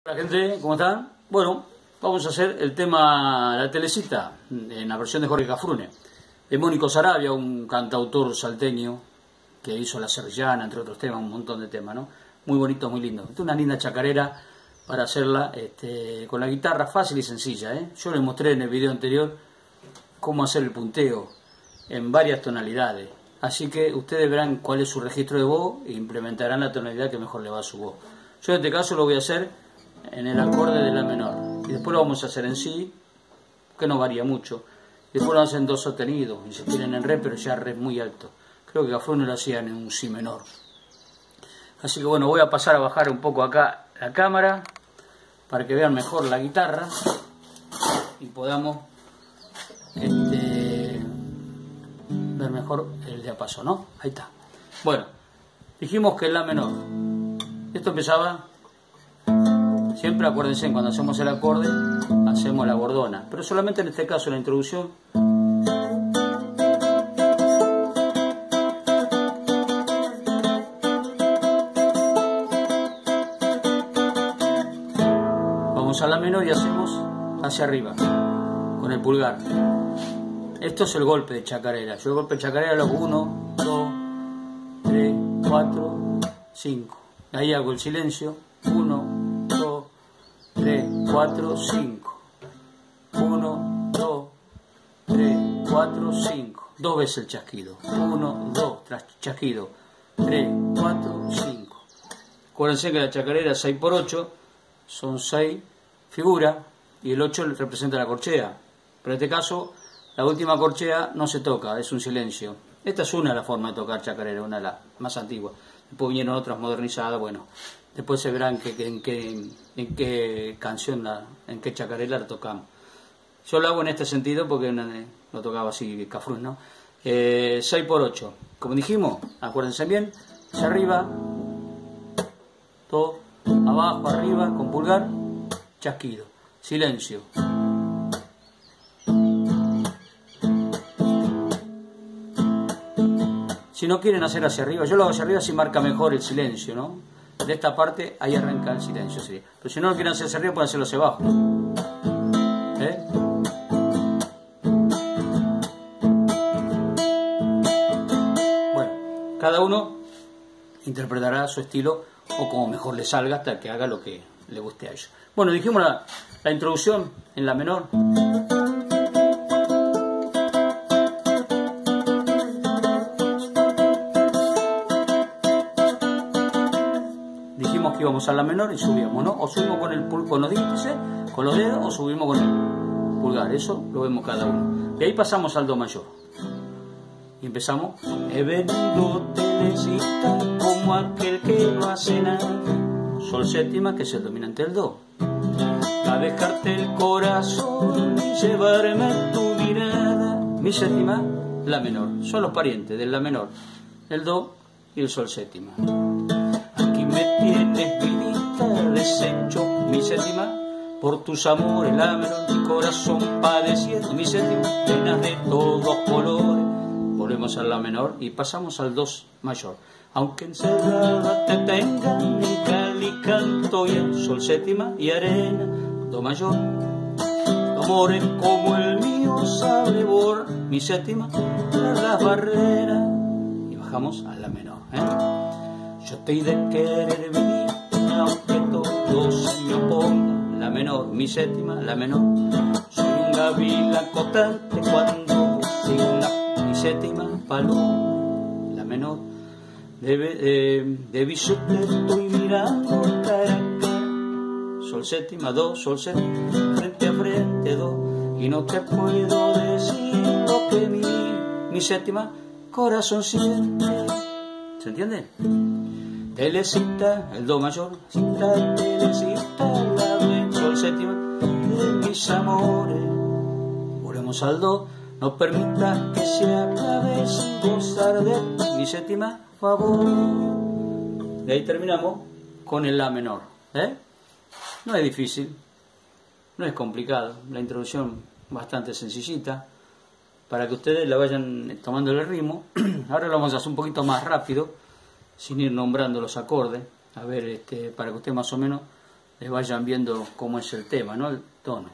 Hola gente, ¿cómo están? Bueno, vamos a hacer el tema La Telecita, en la versión de Jorge Cafrune, de Mónico Sarabia, un cantautor salteño que hizo La Serrillana, entre otros temas, un montón de temas, ¿no? Muy bonito, muy lindo. Esta es una linda chacarera para hacerla con la guitarra, fácil y sencilla, ¿eh? Yo les mostré en el video anterior cómo hacer el punteo en varias tonalidades. Así que ustedes verán cuál es su registro de voz e implementarán la tonalidad que mejor le va a su voz. Yo en este caso lo voy a hacer en el acorde de La menor. Y después lo vamos a hacer en Si, que no varía mucho. Después lo vamos a hacer en Do sostenido. Y si quieren en Re, pero ya Re muy alto. Creo que Cafrune lo hacían en un Si menor. Así que bueno, voy a pasar a bajar un poco acá la cámara para que vean mejor la guitarra y podamos ver mejor el diapasón, ¿no? Ahí está. Bueno, dijimos que La menor. Esto empezaba, siempre acuérdense, cuando hacemos el acorde, hacemos la bordona. Pero solamente en este caso, en la introducción, vamos a La menor y hacemos hacia arriba, con el pulgar. Esto es el golpe de chacarera. Yo el golpe de chacarera lo hago 1, 2, 3, 4, 5. Ahí hago el silencio. 1, 2, 3, 4, 5. 1, 2, 3, 4, 5. Dos veces el chasquido. 1, 2, tras chasquido. 3, 4, 5. Acuérdense que la chacarera 6 por 8 son 6 figuras y el 8 representa la corchea. Pero en este caso, la última corchea no se toca, es un silencio. Esta es una de las formas de tocar chacarera, una de las más antiguas. Después vinieron otras modernizadas, bueno. Después se verán en qué canción, en qué chacarera la tocamos. Yo lo hago en este sentido porque lo tocaba así Cafrune, ¿no? 6 por 8. Como dijimos, acuérdense bien, hacia arriba, todo, abajo, arriba, con pulgar, chasquido, silencio. Si no quieren hacer hacia arriba, yo lo hago hacia arriba si marca mejor el silencio, ¿no? De esta parte, ahí arranca el silencio, ¿sí? Pero si no lo quieren hacer hacia arriba, pueden hacerlo hacia abajo. Bueno, cada uno interpretará su estilo o como mejor le salga hasta que haga lo que le guste a ellos. Bueno, dijimos la introducción en La menor. Dijimos que íbamos a La menor y subíamos, ¿no? O subimos con los índices, con los dedos, o subimos con el pulgar. Eso lo vemos cada uno. De ahí pasamos al Do mayor. Y empezamos. He venido telecita como aquel que no hace nada. Sol séptima, que es el dominante del Do. A dejarte el corazón y llevarme tu mirada. Mi séptima, La menor. Son los parientes del La menor, el Do y el Sol séptima. Me tienes vidita, deshecho, mi séptima, por tus amores, La menor, mi corazón padeciendo, mi séptima, penas de todos colores. Volvemos a La menor y pasamos al Do mayor. Aunque encerrada te tengan en cal y canto y el Sol séptima y arena, Do mayor. Amores como el mío sabe borrar, mi séptima, las barreras. Y bajamos a La menor, Yo estoy de querer vivir, aunque todo se me oponga. La menor, mi séptima, La menor. Soy un gavilán constante cuando sigo mi séptima, paloma. La menor. De viso te estoy mirando cara a cara. Sol séptima, Do, Sol séptima, frente a frente, Do. Y no te puedo decir lo que mi séptima corazón siente. ¿Se entiende? Telecita, el Do mayor, cita, telecita, La do, Sol séptima, de mis amores. Volvemos al Do, no permitas que se acabe sin gozar de mi séptima favor. De ahí terminamos con el La menor. No es difícil, no es complicado, la introducción bastante sencillita, para que ustedes la vayan tomando el ritmo. Ahora lo vamos a hacer un poquito más rápido, sin ir nombrando los acordes, a ver, para que ustedes más o menos vayan viendo cómo es el tema, ¿no? El tono.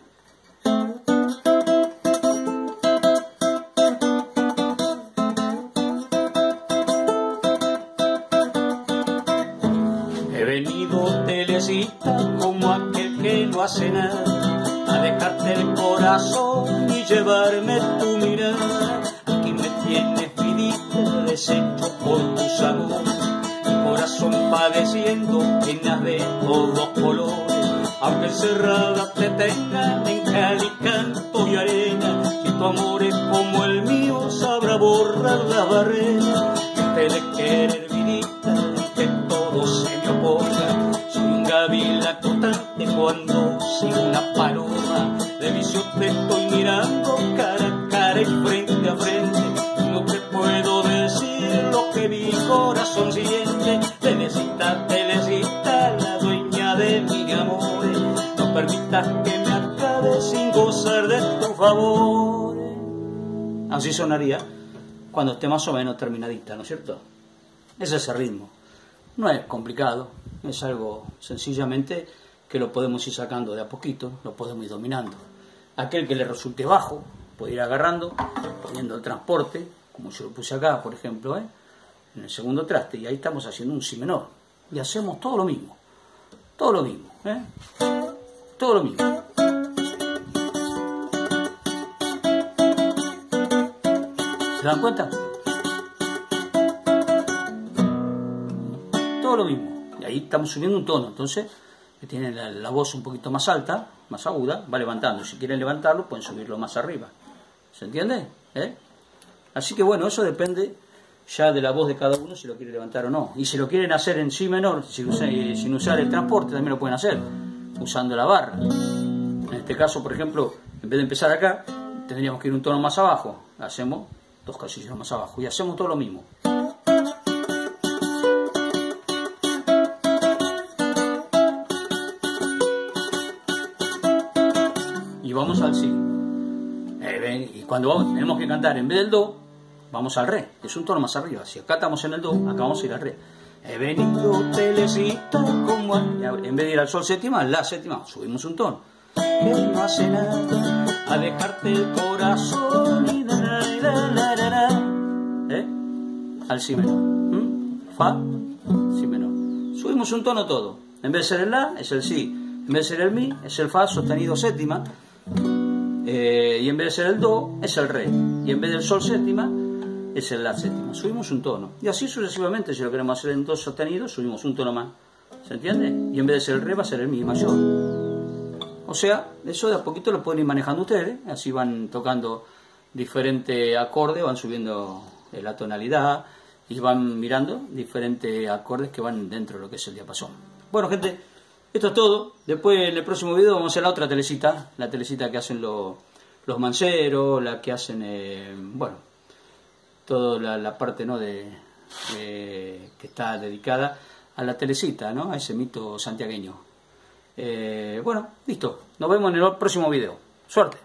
He venido, Teresita, como aquel que no hace nada, a dejarte el corazón y llevarme tu mirada. Aquí me tienes, vidita, deshecho por tus amores, mi corazón padeciendo penas de todos colores. Aunque encerrada te tengan en cal y canto y arena, si tu amor es como el mío, sabrá borrar la barrera. Que te de querer, vidita, que todo se me oponga. Soy un gavila constante cuando sigo una paloma. De vicio te estoy mirando cara a cara y frente a frente. No te puedo decir lo que mi corazón siente. Teresita, Teresita, la dueña de mi amor, no permitas que me acabe sin gozar de tu favor. Así sonaría cuando esté más o menos terminadita, ¿no es cierto? Es ese ritmo. No es complicado, es algo sencillamente que lo podemos ir sacando de a poquito, lo podemos ir dominando. Aquel que le resulte bajo puede ir agarrando, poniendo el transporte, como yo lo puse acá, por ejemplo, en el segundo traste, y ahí estamos haciendo un si menor. Y hacemos todo lo mismo, todo lo mismo, todo lo mismo. ¿Se dan cuenta? Todo lo mismo. Y ahí estamos subiendo un tono, entonces que tiene la voz un poquito más alta, más aguda, va levantando. Si quieren levantarlo, pueden subirlo más arriba. ¿Se entiende? Así que bueno, eso depende ya de la voz de cada uno, si lo quiere levantar o no. Y si lo quieren hacer en si menor, sin usar el transporte, también lo pueden hacer, usando la barra. En este caso, por ejemplo, en vez de empezar acá, tendríamos que ir un tono más abajo. Hacemos 2 casillas más abajo y hacemos todo lo mismo. Y vamos al si. Y cuando tenemos que cantar en vez del do, vamos al re, que es un tono más arriba. Si acá estamos en el do, acá vamos a ir al re. He venido, Teresita, como en vez de ir al sol séptima, la séptima, subimos un tono. Que no hace nada, a dejarte el corazón y al si menor. Fa, si menor. Subimos un tono todo. En vez de ser el la, es el si. En vez de ser el mi, es el fa sostenido séptima. Y en vez de ser el do, es el re. Y en vez del sol séptima, es el la séptima. Subimos un tono. Y así sucesivamente, si lo queremos hacer en do sostenido, subimos un tono más. ¿Se entiende? Y en vez de ser el re, va a ser el mi mayor. O sea, eso de a poquito lo pueden ir manejando ustedes. Así van tocando diferentes acordes, van subiendo la tonalidad y van mirando diferentes acordes que van dentro de lo que es el diapasón. Bueno, gente, esto es todo. Después en el próximo video vamos a hacer la otra telecita, la telecita que hacen los manceros, la que hacen, bueno, toda la parte, ¿no?, que está dedicada a la telecita, ¿no?, a ese mito santiagueño. Bueno, listo. Nos vemos en el próximo video. Suerte.